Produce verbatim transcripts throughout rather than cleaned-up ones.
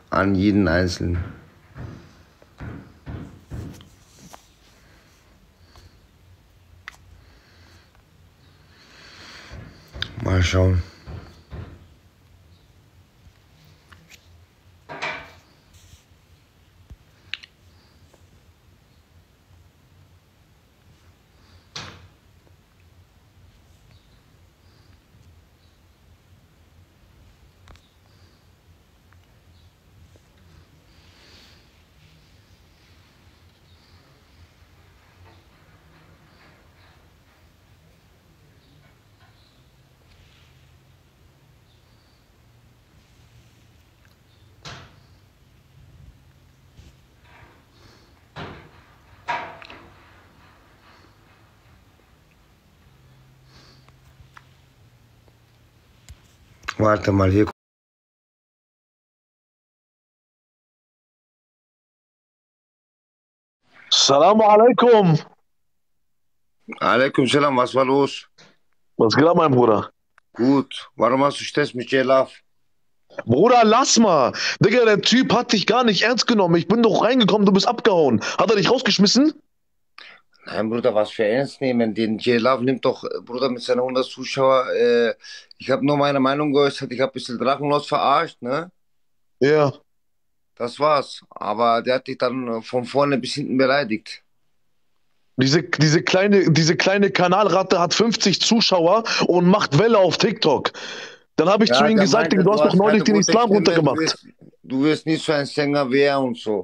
an jeden Einzelnen. Mal schauen. Warte mal, hier. Salamu alaikum. Alaikum Salam, was war los? Was geht ab, mein Bruder? Gut, warum hast du Stress mit J-Love? Bruder, lass mal. Digga, der Typ hat dich gar nicht ernst genommen. Ich bin doch reingekommen, du bist abgehauen. Hat er dich rausgeschmissen? Nein, Bruder, was für ernst nehmen? Den J-Love nimmt doch, äh, Bruder, mit seinen hundert Zuschauer. Äh, ich habe nur meine Meinung geäußert, ich habe ein bisschen Drachenlord verarscht, ne? Ja. Das war's. Aber der hat dich dann äh, von vorne bis hinten beleidigt. Diese, diese kleine, diese kleine Kanalratte hat fünfzig Zuschauer und macht Welle auf TikTok. Dann habe ich zu Ja, ihm der gesagt, Digga, meinte, du du hast doch hast neulich keine den gute Islam Stimme, du runtergemacht. wirst, du wirst nicht so ein Sänger wie er und so.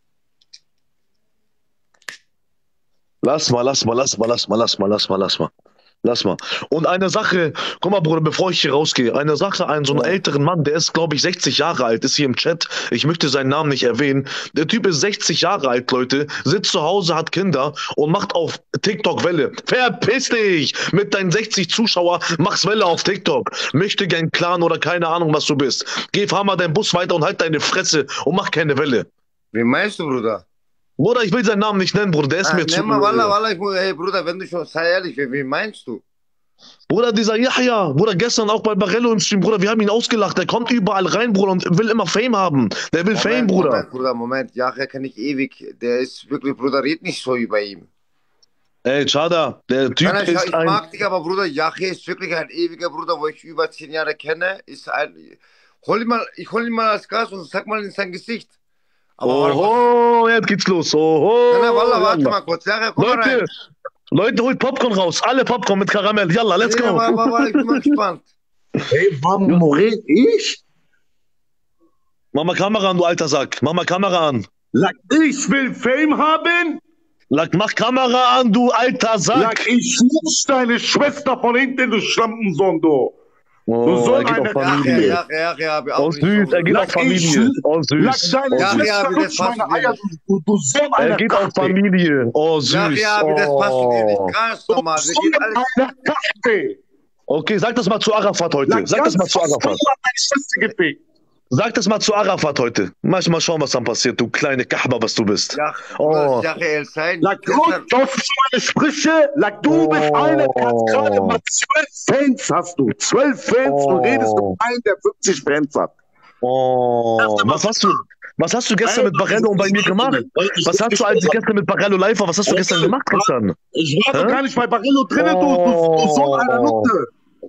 Lass mal, lass mal, lass mal, lass mal, lass mal, lass mal, lass mal. Lass mal. Und eine Sache, guck mal, Bruder, bevor ich hier rausgehe, eine Sache, einen so einen Ja. älteren Mann, der ist, glaube ich, sechzig Jahre alt, ist hier im Chat. Ich möchte seinen Namen nicht erwähnen. Der Typ ist sechzig Jahre alt, Leute, sitzt zu Hause, hat Kinder und macht auf TikTok Welle. Verpiss dich mit deinen sechzig Zuschauer, mach's Welle auf TikTok. Möchte gern Clan oder keine Ahnung, was du bist. Geh, fahr mal deinen Bus weiter und halt deine Fresse und mach keine Welle. Wie meinst du, Bruder? Bruder, ich will seinen Namen nicht nennen, Bruder, der ist Ah, mir zu... nimm mal, Wallah, Wallah, ich muss, hey, Bruder, wenn du schon, sei ehrlich, wie, wie meinst du? Bruder, dieser Yahya, Bruder, gestern auch bei Barello im Stream, Bruder, wir haben ihn ausgelacht. Der kommt überall rein, Bruder, und will immer Fame haben. Der will Fame, Moment, Bruder. Moment, Bruder, Moment. Ja, er kenne ich ewig. Der ist wirklich, Bruder, red nicht so über ihn. Ey, Chada, der Typ Nein, nein, ich, ist ich ein... mag dich, aber Bruder, Jache ist wirklich ein ewiger Bruder, wo ich über zehn Jahre kenne. Ist ein, hol ihn mal, ich hol ihn mal als Gast und sag mal in sein Gesicht. Aber wa- was? Oho, jetzt geht's los. Oho, Nein, nein, Wallah, warte yalla. mal kurz. Jache, komm mal rein. Leute, Leute, holt Popcorn raus. Alle Popcorn mit Karamell. Yalla, let's Ja, go. wa- wa- wa- ich bin mal gespannt. Hey, warum red ich? Mach mal Kamera an, du alter Sack. Mach mal Kamera an. Like, ich will Fame haben? Like, mach Kamera an, du alter Sack. Like, ich schnitz deine Schwester von hinten, du Schlampensohn, du. Oh, Du Sohn er geht einer auf Jache, Familie. Jache, Jache, hab ich auch Oh, nicht süß, so. er geht auf Like, ich Familie. Oh, Like, süß. deine Oh, Ja, süß. ja, Schwester wie das lutscht passt meine dir Eier, nicht. du, du Sohn Er einer geht auf Kacke. Familie. Oh, Ja, süß. ja, wie das passt dir nicht. Oh. Ganz Du normal. Wir Sohn gehen alles. einer Kacke. Okay, sag das mal zu Arafat heute. Like, Sag das mal ganz zu fast Arafat. hat meine Schwester gefickt. Sag das mal zu Arafat heute. Mal, mal schauen, was dann passiert, du kleine Kahba, was du bist. Ja, Oh. Jache, El Sein. Like, Gestern, glaubst du meine Sprüche? Like, du bist Oh. einer, der hat gerade mal zwölf Fans hast du. Zwölf Fans und redest Oh. mit einem, der fünfzig Fans hat. Oh. Was hast du, was hast du gestern mit Barello und bei mir gemacht? Was hast du, als ich gestern mit Barello live war, was hast du gestern gemacht gestern? Ich war doch Hä? gar nicht bei Barello drinnen, du, du, du Sohn einer Nutte.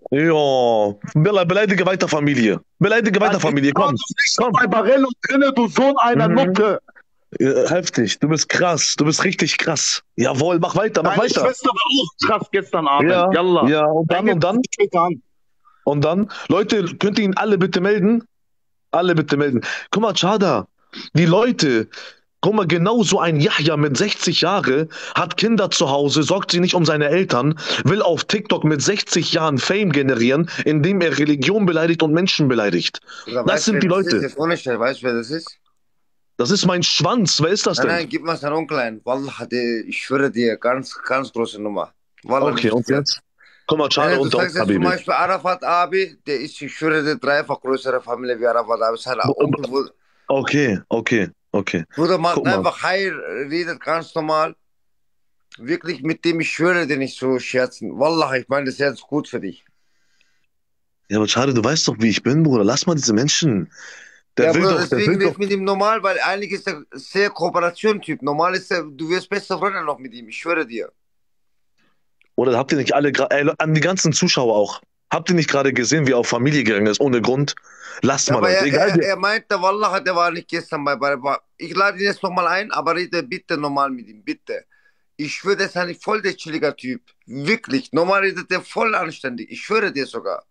Ja, Bele- beleidige weiter Familie. Beleidige weiter Familie, Ich war komm. doch nicht Komm. bei Barello drinnen, du Sohn einer Mhm. Nutte. Äh, Heftig, du bist krass, du bist richtig krass. Jawohl, mach weiter, mach Deine weiter. Schwester war auch krass gestern Abend. Ja, Yalla. ja, und dann, und dann, Später an. und dann, Leute, könnt ihr ihn alle bitte melden? Alle bitte melden. Guck mal, Chada, die Leute, guck mal, genau so ein Yahya mit sechzig Jahre hat Kinder zu Hause, sorgt sich nicht um seine Eltern, will auf TikTok mit sechzig Jahren Fame generieren, indem er Religion beleidigt und Menschen beleidigt. Bruder, Das weißt du, sind wer die das Leute. ist? Jetzt ohne Scheiß, weißt du, wer das ist? Das ist mein Schwanz. Wer ist das Nein, denn? nein, gib mal seinen Onkel ein. Wallah, der, ich schwöre dir, ganz, ganz große Nummer. Wallah, Okay, nicht und viel. jetzt? Guck mal, Nein, Chada nein, du und sagst jetzt zum Habibi. Beispiel Arafat Abi, der ist, ich schwöre dir, dreifach größere Familie wie Arafat Abi. Sein Bo- Onkel, wo- Okay, okay, okay. Bruder, macht Guck mal. einfach Heil, redet ganz normal. Wirklich, mit dem ich schwöre dir nicht so scherzen. Wallah, ich meine das jetzt gut für dich. Ja, aber schade, du weißt doch, wie ich bin, Bruder. Lass mal diese Menschen. Der Ja, will Bruder, doch, der deswegen will doch. ist mit ihm normal, weil eigentlich ist er sehr Kooperation-Typ. Normal ist er, du wirst beste Freunde noch mit ihm, ich schwöre dir. Oder habt ihr nicht alle, gra- ey, an die ganzen Zuschauer auch, habt ihr nicht gerade gesehen, wie er auf Familie gegangen ist, ohne Grund? Lasst Ja, mal, aber Leute, er, egal. er, wie- er meinte, Wallah, der war nicht gestern bei, bei, bei. Ich lade ihn jetzt nochmal ein, aber rede bitte normal mit ihm, bitte. Ich schwöre, das ist ein voll der chilliger Typ. Wirklich. Normal redet der voll anständig. Ich schwöre dir sogar.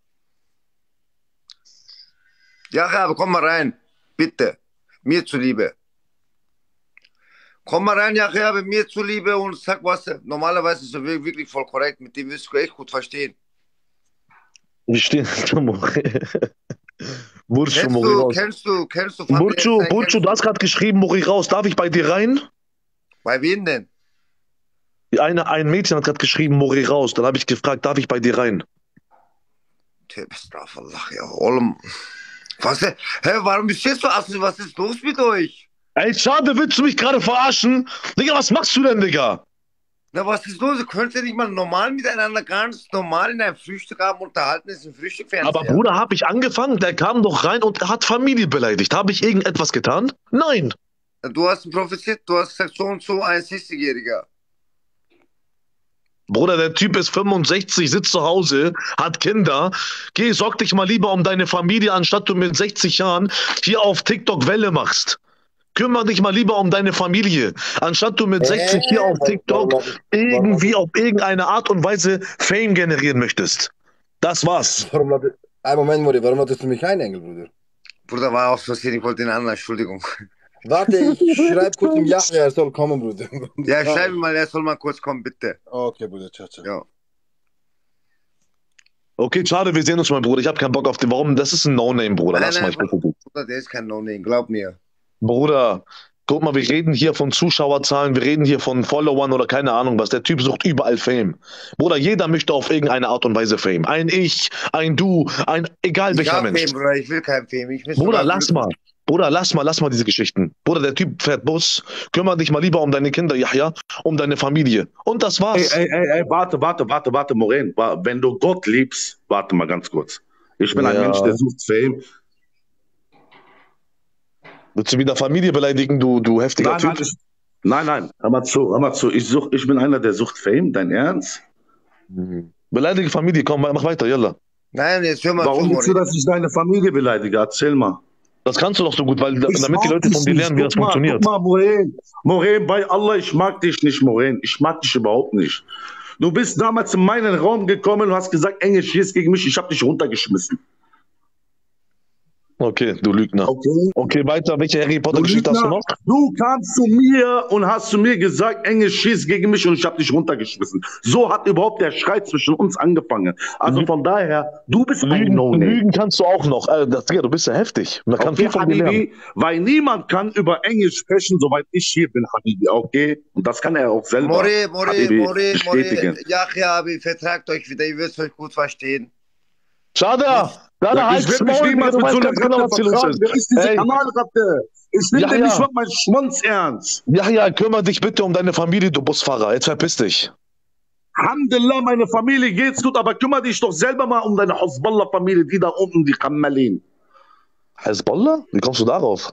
Ja, aber komm mal rein. Bitte. Mir zuliebe. Komm mal rein, ja, aber mir zuliebe und sag was. Normalerweise ist er wir- wirklich voll korrekt. Mit dem wirst du echt gut verstehen. Wie stehen? Burcu, Kennst Mori du, raus. kennst du, kennst du Van Burcu, der Sar- Burcu, du hast gerade geschrieben, Mori raus. Darf ich bei dir rein? Bei wem denn? Eine, ein Mädchen hat gerade geschrieben, Mori raus. Dann habe ich gefragt, darf ich bei dir rein? Astaghfirullah, ja, Olm. Was, hä, warum bestehst du Assen? Was ist los mit euch? Ey, schade, willst du mich gerade verarschen? Digga, was machst du denn, Digga? Na, was ist los? Könnt ihr nicht mal normal miteinander ganz normal in einem Frühstück haben unterhalten? Das ist ein Frühstückfernseher. Aber Bruder, habe ich angefangen, der kam doch rein und hat Familie beleidigt. Habe ich irgendetwas getan? Nein. Du hast prophezeit, du hast gesagt, so und so ein sechzigjähriger. Bruder, der Typ ist fünfundsechzig, sitzt zu Hause, hat Kinder. Geh, sorg dich mal lieber um deine Familie, anstatt du mit sechzig Jahren hier auf TikTok Welle machst. Kümmer dich mal lieber um deine Familie, anstatt du mit sechzig hier auf TikTok irgendwie auf irgendeine Art und Weise Fame generieren möchtest. Das war's. Warum lade... Ein Moment, Mori, warum hattest du mich ein, Engel, Bruder? Bruder, war auch so, ich wollte den anderen, Entschuldigung. Warte, ich schreib kurz im Yahya, er soll kommen, Bruder. Ja, schreib ihm mal, er soll mal kurz kommen, bitte. Okay, Bruder, ciao, ciao. Ja. Okay, schade, wir sehen uns mal, Bruder. Ich habe keinen Bock auf den. Warum? Das ist ein No-Name, Bruder. Nein, Lass mal, nein, ich bitte dich. Bruder, der ist kein No-Name, glaub mir. Bruder, guck mal, wir reden hier von Zuschauerzahlen, wir reden hier von Followern oder keine Ahnung was. Der Typ sucht überall Fame. Bruder, jeder möchte auf irgendeine Art und Weise Fame. Ein Ich, ein Du, ein egal Ich welcher hab Mensch. Fame, Bruder, ich will kein Fame. Ich will Bruder, sogar- lass mal. Bruder, lass mal, lass mal diese Geschichten. Bruder, der Typ fährt Bus. Kümmere dich mal lieber um deine Kinder, ja, ja, um deine Familie. Und das Ey, war's. ey, ey, ey, warte, warte, warte, warte, Moren. Wa- Wenn du Gott liebst, warte mal ganz kurz. Ich bin ein Ja. Mensch, der sucht Fame. Willst du wieder Familie beleidigen, du, du heftiger Nein, Typ? nein, ich, nein, nein, hör mal zu, hör mal zu. Ich, such, ich bin einer, der sucht Fame, dein Ernst? Beleidige Familie, komm, mach weiter, yalla. Nein, jetzt hör mal Warum zu, willst du, Mori. dass ich deine Familie beleidige? Erzähl mal. Das kannst du doch so gut, weil Ich damit die mag Leute dich von dir nicht. lernen, wie das Guck mal, funktioniert. Guck mal, Moren, Moren, bei Allah, ich mag dich nicht, Moren. Ich mag dich überhaupt nicht. Du bist damals in meinen Raum gekommen und hast gesagt, Engel schießt gegen mich, ich hab dich runtergeschmissen. Okay, du Lügner. Okay? Okay, weiter. Welche Harry Du, Potter-Geschichte hast du Lügner, noch? du kamst zu mir und hast zu mir gesagt, Engel schießt gegen mich und ich hab dich runtergeschmissen. So hat überhaupt der Streit zwischen uns angefangen. Also Lü- von daher, du bist ein Lügen, No-Name. Lügen kannst du auch noch. Äh, das, ja, du bist ja heftig. Man kann Okay, viel von dir lernen. Habibi, weil niemand kann über Engel sprechen, soweit ich hier bin, Habibi, okay? Und das kann er auch selber, Mori, Mori, Habibi, Mori, bestätigen. Mori. Ja, ja, aber vertragt euch wieder, ihr werdet euch gut verstehen. Schade, Dada, Ja, halt ich werde Maul, mich Digga, niemals du mit weißt so einer ganz genau, Ratte was hier los vertragen. ist. Wer ist diese Ey, Kanalratte? Ich nehme Ja, dir ja. nicht mal meinen Schmonz ernst. ja, ja, kümmere dich bitte um deine Familie, du Busfahrer. Jetzt verpiss dich. Alhamdulillah, meine Familie geht's gut, aber kümmere dich doch selber mal um deine Hezbollah-Familie, die da unten, die Kamelin. Hezbollah? Wie kommst du darauf?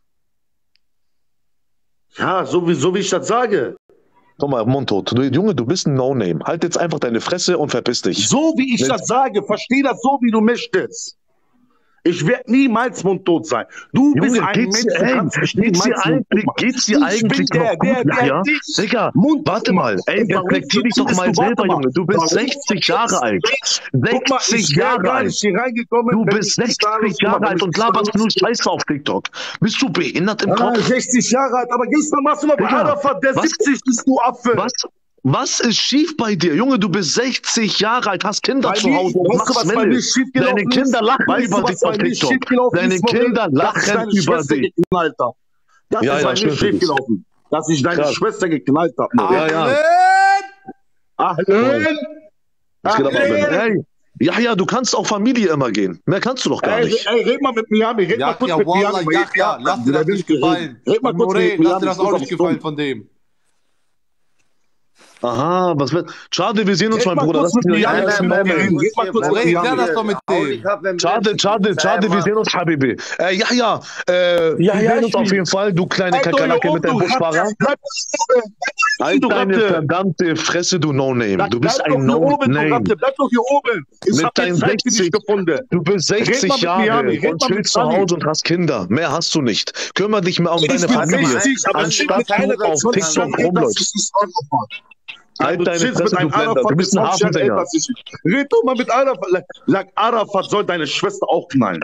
Ja, so wie, so wie ich das sage. Guck mal, mundtot. Du, Junge, du bist ein No-Name. Halt jetzt einfach deine Fresse und verpiss dich. So wie ich Jetzt- das sage, versteh das so, wie du möchtest. Ich werde niemals mundtot sein. Du bist Junge, ein geht's Mensch, dir, du ey, kannst mich geht's dir niemals eigentlich, mundtot machen. geht's dir Ich eigentlich bin der, noch gut, der, der ja? dich Digga, mundtot warte mal, macht. ey, Und warum reflektier dich doch findest mal du- selber, warte mal, Junge. Du bist warum sechzig Jahre alt. Guck mal, ich sechzig wäre Jahre gar alt. nicht hier reingekommen. Du wenn bist ich nicht da sechzig wäre. Jahre Wenn alt ich und nicht da laberst wäre. nur Scheiße auf TikTok. Bist du behindert im Ah, Kopf? sechzig Jahre alt, aber gestern warst du noch bei Digga, Arafat, der was- siebzig bist du Affe. Was? Was ist schief bei dir? Junge, du bist sechzig Jahre alt, hast Kinder Bei zu mir- Hause und weißt du, machst was bei Mälle. mir schiefgelaufen Deine Kinder ist? lachen Weißt über du, was dich auf bei mir TikTok. schiefgelaufen Deine ist, Morel? Kinder Dass ich lachen deine über Schwester dich. geknallt habe. Das Ja, ist ja, bei mir stimmt. schiefgelaufen. Dass ich deine Krass. Schwester geknallt habe. Ja, ja. Ahlen! Was geht ab, Ahlen! Ahmed? Hey, ja, ja, du kannst auch Familie immer gehen. Mehr kannst du doch gar Ey, nicht. ey, red mal mit Miami, red mal Ja, kurz ja, mit Wallah, Miami. ja, ja, lass dir das nicht gefallen. Red mal kurz Morel, mit lass dir Miami. das auch nicht gefallen von dem. Aha, was wird. Schade, wir sehen uns, Red mein mal Bruder. kurz Lass mit mich Rihanna, ja das ist ein Moment. Red mal kurz mit Morin, klär Rihanna. das doch mit dem. Schade, schade, schade, wir sehen uns, Habibi. Äh, ja, ja, äh, Ja, wir ja, sehen uns ich- auf jeden Fall, du kleine Halt doch hier Kakerlake oben, mit deinem du Busfahrer. Ratte. Bleib Halt du deine Ratte. verdammte Fresse, du No-Name. Bleib Du bist doch ein hier oben, du No-Name. Ratte. Bleib doch hier oben. Ich Mit hab deinen jetzt Zeit für dich sechzig gefunden. Du bist Red mal sechzig mit Jahre Miami, red und mal mit chillst zu Sunny. Hause und hast Kinder. Mehr hast du nicht. Kümmer dich mal um Ich deine bin Familie. sechzig, aber ich chill Anstatt mit einer, du auf der zwanzig TikTok Jahre älter rumläufst. ist. ist Arafat. Halt Du deine chillst Fresse, mit du einem Blender. Du Arafat, bist der ein zwanzig Jahre Hafensänger. älter ist. Red doch mal mit Arafat. Sag, Arafat soll deine Schwester auch knallen.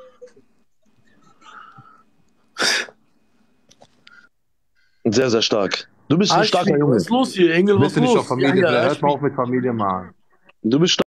Sehr, sehr stark. Du bist ein starker Arschfick, Junge. was ist los hier, Engel? Was Bitte ist nicht los? auf Familie, Ja, ja, hört mal Arschfick. auf mit Familie, Mann. Du bist